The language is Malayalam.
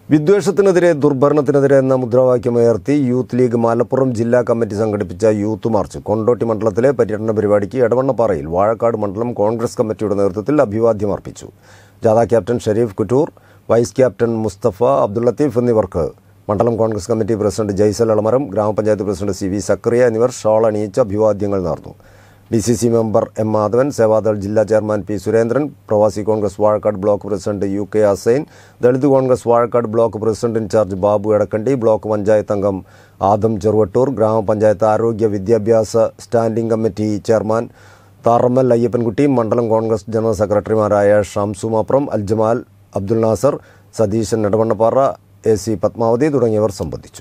വിദ്വേഷത്തിനെതിരെ ദുർഭരണത്തിനെതിരെ എന്ന മുദ്രാവാക്യമുയർത്തി യൂത്ത് ലീഗ് മലപ്പുറം ജില്ലാ കമ്മിറ്റി സംഘടിപ്പിച്ച യൂത്ത് മാർച്ച് കൊണ്ടോട്ടി മണ്ഡലത്തിലെ പര്യടന പരിപാടിക്ക് എടവണ്ണപ്പാറയിൽ വാഴക്കാട് മണ്ഡലം കോൺഗ്രസ് കമ്മിറ്റിയുടെ നേതൃത്വത്തിൽ അഭിവാദ്യം അർപ്പിച്ചു. ജാഥ captain Sharif Kuttur, vice captain Musthafa Abdul Latheef എന്നിവർക്ക് മണ്ഡലം കോൺഗ്രസ് കമ്മിറ്റി പ്രസിഡന്റ് ജയ്സൽ അളമരം, ഗ്രാമപഞ്ചായത്ത് പ്രസിഡന്റ് സി വി സക്കറിയ എന്നിവർ ഷാൾ അണിയിച്ച് അഭിവാദ്യങ്ങൾ നേർന്നു. DCC member M Madhavan, Sevadal ജില്ലാ chairman P Surendran, Pravasi Congress Vazhakkad block president UK Hussain, Dalit Congress Vazhakkad block president incharge Babu Edakkandi, block panchayat അംഗം ആദം ചെറുവട്ടൂർ, ഗ്രാമപഞ്ചായത്ത് ആരോഗ്യ വിദ്യാഭ്യാസ standing committee chairman Tharammal Ayyappankutty, മണ്ഡലം കോൺഗ്രസ് ജനറൽ സെക്രട്ടറിമാരായ ഷംസു മാപ്രം, അൽജമാൽ, അബ്ദുൽ നാസർ, സതീശൻ എടവണ്ണപ്പാറ, AC പത്മാവതി തുടങ്ങിയവർ സംബന്ധിച്ചു.